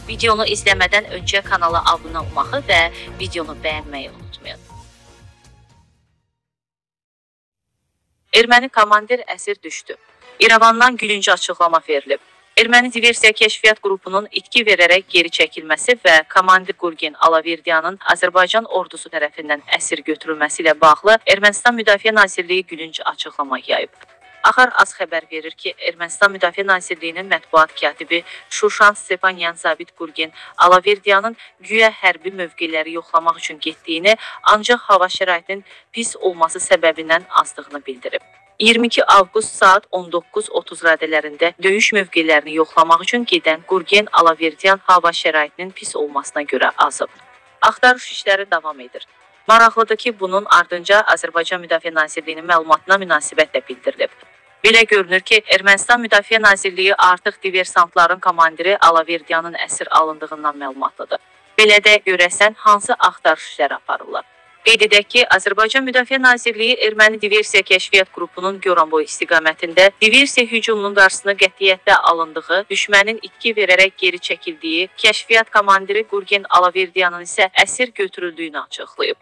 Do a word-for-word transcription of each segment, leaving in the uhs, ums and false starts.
Videonu izləmədən öncə kanala abunə olmağı və videonu bəyənməyi unutmayın. Erməni komandir əsir düşdü. İrəvandan gülünc açıqlama verilib. Erməni diversiya kəşfiyyat qrupunun itki verərək geri çəkilməsi və komandir Gurgen Alaverdiyanın Azərbaycan ordusu tərəfindən əsir götürülməsi ilə bağlı Ermənistan Müdafiə Nazirliyi gülünc açıqlama yayıb. Axar az xəbər verir ki, Ermənistan Müdafiə Nazirliyinin mətbuat katibi Şuşan Stepanyan zabit Gurgen Alaverdiyanın güya hərbi mövqeləri yoxlamaq üçün getdiyini, ancaq hava şəraitinin pis olması səbəbindən azdığını bildirib. iyirmi iki avqust saat on doqquz otuz radələrində döyüş mövqelərini yoxlamaq üçün gedən Gurgen Alaverdiyan hava şəraitinin pis olmasına görə azıb. Axtarış işləri davam edir. Maraqlıdır ki, bunun ardınca Azərbaycan Müdafiə Nazirliyinin məlumatına münasibət də bildirilib. Belə görünür ki, Ermənistan Müdafiə Nazirliyi artıq diversantların komandiri Alaverdiyanın əsir alındığından məlumatlıdır. Belə də görəsən hansı axtarış işləri aparırlar. Qeyd edək ki, Azərbaycan Müdafiə Nazirliyi Erməni diversiya kəşfiyyat qrupunun Goranboy istiqamətində diversiya hücumunun qarşısını qətiyyətlə alındığı, düşmənin itki verərək geri çəkildiyi, kəşfiyyat komandiri Gurgen Alaverdiyanın isə əsir götürüldüyünü açıqlayıb.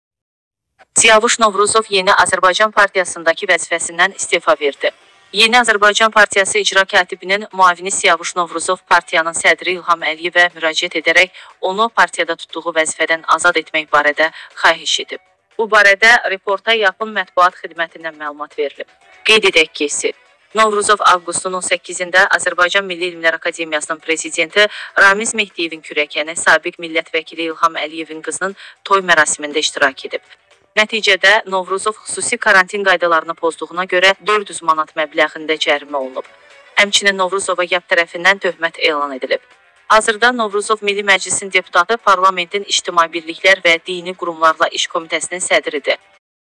Siyavuş Novruzov Yeni Azərbaycan Partiyasındakı vəzifəsindən istefa verdi. Yeni Azərbaycan Partiyası icra katibinin müavini Siyavuş Novruzov partiyanın sədri İlham Əliyevə müraciət edərək onu partiyada tutduğu vəzifədən azad etmək barədə xahiş edib. Bu barədə reporta yaxın mətbuat xidmətindən məlumat verilib. Qeyd edək ki, Novruzov avqustun on səkkizində Azərbaycan Milli Elmlər Akademiyasının prezidenti Ramiz Mehdiyevin kürəkəni sabiq millət vəkili İlham Əliyevin qızının toy mərasimində iştirak edib. Nəticədə Novruzov xüsusi karantin qaydalarını pozduğuna görə dörd yüz manat məbləğində cərimə olunub. Həmçinin Novruzova Y A P tərəfindən töhmət elan edilib. Hazırda Novruzov Milli Məclisin deputatı, Parlamentin İctimai Birliklər və Dini Qurumlarla İş Komitəsinin sədridir.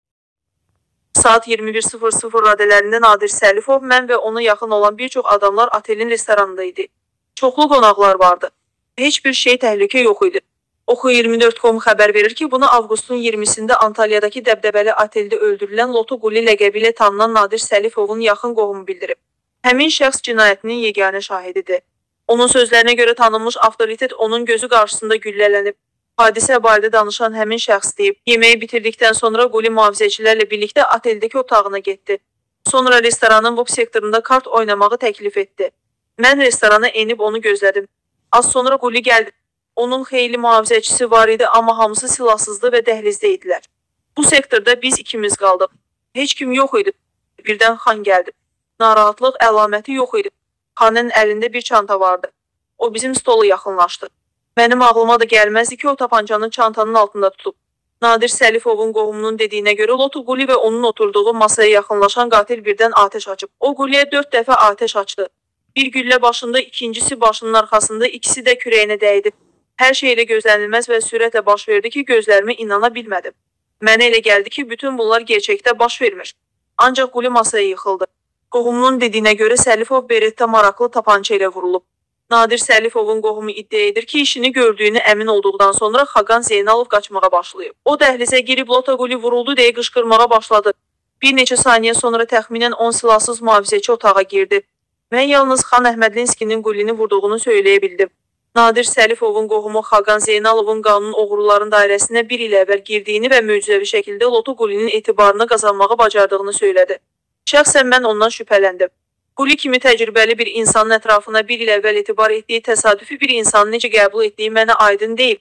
Saat iyirmi bir sıfır sıfır radələrində Nadir Səlifov, mən və ona yaxın olan bir çox adamlar otelin restoranında idi. Çoxlu qonaqlar vardı. Heç bir şey təhlükə yox idi. Oxu iyirmi dörd nöqtə com xəbər verir ki, bunu avqustun iyirmisində Antalyadakı dəbdəbəli oteldə öldürülən Loto Quli ləqəbi ilə tanınan Nadir Səlifovun yaxın qohumu bildirib. Həmin şəxs cinayətinin yeganə şahididir. Onun sözlərinə görə tanınmış avtoritet onun gözü qarşısında güllələnib. Hadisə barədə danışan həmin şəxs deyib, yeməyi bitirdikdən sonra Quli mühafizəçilərlə birlikdə oteldəki otağına getdi. Sonra restoranın boks sektorunda kart oynamağı təklif etdi. Mən restorana enib onu gözlədim. Az sonra Quli gəldi. Onun xeyli mühafizəçisi var idi, amma hamısı silahsızdı və dəhlizdə idilər. Bu sektorda biz ikimiz qaldıq. Heç kim yox idi. Birdən Xan gəldi. Narahatlıq əlaməti yox idi. Xanın əlində bir çanta vardı. O bizim stolu yaxınlaşdı. Mənim ağlıma da gəlməzdi ki, o tapancanı çantanın altında tutub. Nadir Səlifovun qohumunun dediyinə görə Loto Quli və onun oturduğu masaya yaxınlaşan qatil birdən atəş açıb. O Quliyə dörd dəfə atəş açdı. Bir güllə başında, ikincisi başının arxasında, ikisi də kürəyinə dəydi. Hər şey elə gözlənilməz və sürətlə baş verdi ki, gözlərimə inana bilmədim. Mənə elə gəldi ki, bütün bunlar gerçəkdə baş vermir. Ancaq Quli masaya yıxıldı. Qohumunun dediyinə görə Səlifov Beretdə maraqlı tapança ilə vurulub. Nadir Səlifovun qohumu iddia edir ki, işini gördüyünü əmin olduqdan sonra Xaqan Zeynalov qaçmağa başlayıb. O dəhlizə girib Loto Quli vuruldu deyə qışqırmağa başladı. Bir neçə saniyə sonra təxminən on silahsız mühafizəçi otağa girdi. Mən yalnız Xan Əhmədlinskinin Qulini vurduğunu söyləyə bildim. Nadir Səlifovun qohumu Xaqan Zeynalovun qanun oğruların dairəsinə bir il əvvəl girdiyini və möcüzəvi şəkildə Loto Qulinin etibarını qazanmağı bacardığını söylədi. Şəxsən mən ondan şübhələndim. Quli kimi təcrübəli bir insanın ətrafına bir il əvvəl etibar etdiyi təsadüfi bir insanı necə qəbul etdiyi mənə aydın deyil.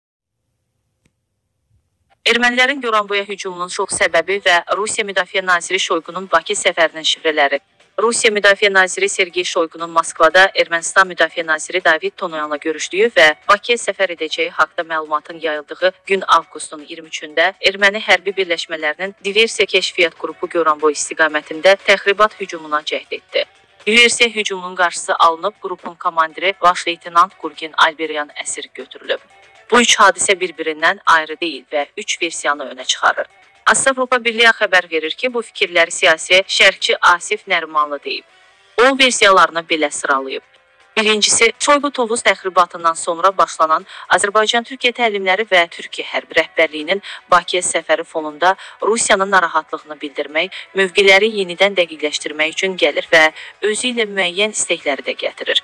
Ermənilərin Goranboya hücumunun çox səbəbi və Rusiya Müdafiə Naziri Şoyqunun Bakı səfərinin şifrələri. Rusiya Müdafiə Naziri Sergey Şoyqunun Moskvada Ermənistan Müdafiə Naziri David Tonoyanla görüşdüyü və Bakıya səfər edəcəyi haqda məlumatın yayıldığı gün avqustun iyirmi üçündə Erməni hərbi birləşmələrinin diversiya kəşfiyyat qrupu Goranboy istiqamətində təxribat hücumuna cəhd etdi. Diversiya hücumunun qarşısı alınıb, qrupun komandiri baş leytenant Gurgen Alberyan əsir götürülüb. Bu üç hadisə bir-birindən ayrı deyil və üç versiyanı önə çıxarır. Avropa Birliyi xəbər verir ki, bu fikirləri siyasi şərhçi Asif Nərimanlı deyib. O versiyalarını belə sıralayıb. Birincisi, Çoygu-Tovuz təxribatından sonra başlanan Azərbaycan-Türkiyə təlimləri və Türkiyə hərbi rəhbərliyinin Bakıya səfəri fonunda Rusiyanın narahatlığını bildirmək, mövqeləri yenidən dəqiqləşdirmək üçün gəlir və özü ilə müəyyən istəkləri də gətirir.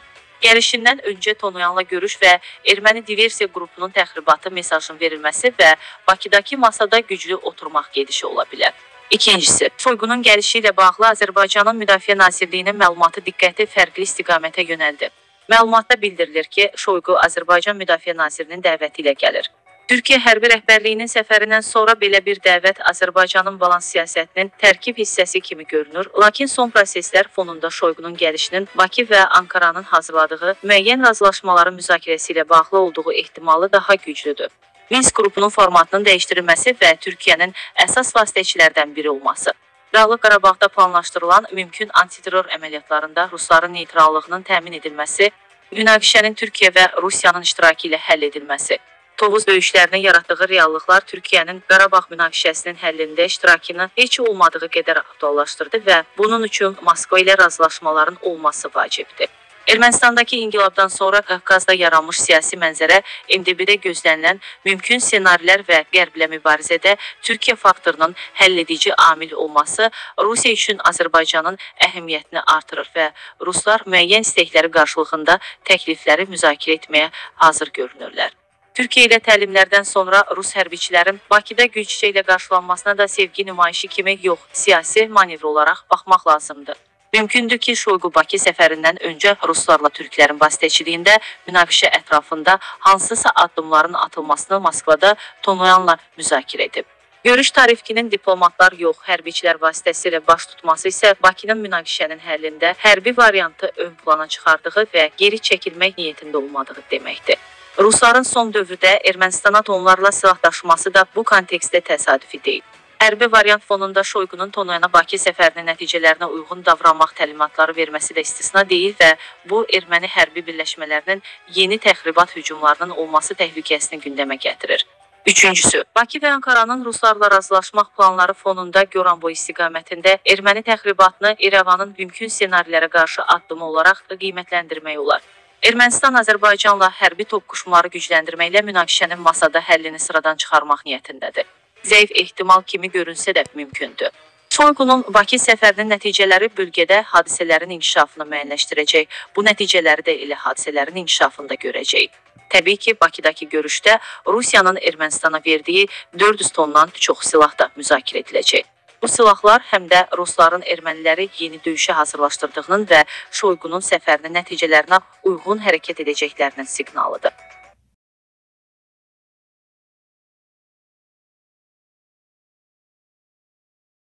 Gəlişindən öncə Tonoyanla görüş və erməni diversiya qrupunun təxribatı mesajının verilməsi və Bakıdakı masada güclü oturmaq gedişi ola bilər. İkincisi, Şoyqunun gəlişi ilə bağlı Azərbaycanın Müdafiə Nazirliyinin məlumatı diqqəti fərqli istiqamətə yönəldi. Məlumatda bildirilir ki, Şoyqu Azərbaycan Müdafiə Nazirinin dəvəti ilə gəlir. Türkiyə hərbi rəhbərliyinin səfərindən sonra belə bir dəvət Azərbaycanın balans siyasətinin tərkib hissəsi kimi görünür, lakin son proseslər fonunda Şoyqunun gəlişinin Bakı və Ankaranın hazırladığı müəyyən razılaşmaların müzakirəsi ilə bağlı olduğu ehtimalı daha güclüdür. Minsk qrupunun formatının dəyişdirilməsi və Türkiyənin əsas vasitəçilərdən biri olması. Dağlıq Qarabağda planlaşdırılan mümkün antiterror əməliyyatlarında Rusların neytrallığının təmin edilməsi, münaqişənin Türkiyə və Rusiyanın iştirakı ilə həll edilməsi. Tovuz döyüşlərinin yaratdığı reallıqlar Türkiyənin Qarabağ münaqişəsinin həllində iştirakını heç olmadığı qədər aktuallaşdırdı və bunun üçün Moskva ilə razılaşmaların olması vacibdir. Ermənistandakı inqilabdan sonra Qafqazda yaranmış siyasi mənzərə M D B-də gözlənilən mümkün ssenarilər və Qərblə mübarizədə Türkiyə faktorunun həlledici amil olması Rusiya üçün Azərbaycanın əhəmiyyətini artırır və Ruslar müəyyən istəkləri qarşılığında təklifləri müzakirə etməyə hazır görünürlər. Türkiyə ilə təlimlərdən sonra Rus hərbiçilərin Bakıda güclə ilə qarşılanmasına da sevgi nümayişi kimi yox, siyasi manevr olaraq baxmaq lazımdır. Mümkündür ki, Şoyqu Bakı səfərindən öncə Ruslarla türklərin vasitəçiliyində münaqişə ətrafında hansısa addımların atılmasını Moskvada Tonoyanla müzakirə edib. Görüş tarifkinin diplomatlar yox, hərbiçilər vasitəsilə baş tutması isə Bakının münaqişənin həllində hərbi variantı ön plana çıxardığı və geri çəkilmək niyyətində olmadığı deməkdir. Rusların son dövrdə Ermənistana tonlarla silah daşıması da bu kontekstdə təsadüfi deyil. Hərbi variant fonunda Şoyqunun Tonoyana Bakı səfərinin nəticələrinə uyğun davranmaq təlimatları verməsi də istisna deyil və bu erməni hərbi birləşmələrinin yeni təxribat hücumlarının olması təhlükəsini gündəmə gətirir. Üçüncüsü, Bakı və Ankaranın Ruslarla razılaşmaq planları fonunda Goranboy istiqamətində erməni təxribatını İrəvanın mümkün ssenarilərə qarşı addımı olaraq qiymətləndirmək olar. Ermənistan Azərbaycanla hərbi toqquşmaları gücləndirməklə münaqişənin masada həllini sıradan çıxarmaq niyyətindədir. Zəif ehtimal kimi görünsə də mümkündür. Şoyqunun Bakı səfərinin nəticələri bölgədə hadisələrin inkişafını müəyyənləşdirəcək. Bu nəticələri də elə hadisələrin inkişafında görəcək. Təbii ki, Bakıdakı görüşdə Rusiyanın Ermənistana verdiyi dörd yüz tondan çox silah da müzakirə ediləcək. Bu silahlar həm də Rusların erməniləri yeni döyüşə hazırlaşdırdığının və Şoyqunun səfərinin nəticələrinə uyğun hərəkət edəcəklərinin siqnalıdır.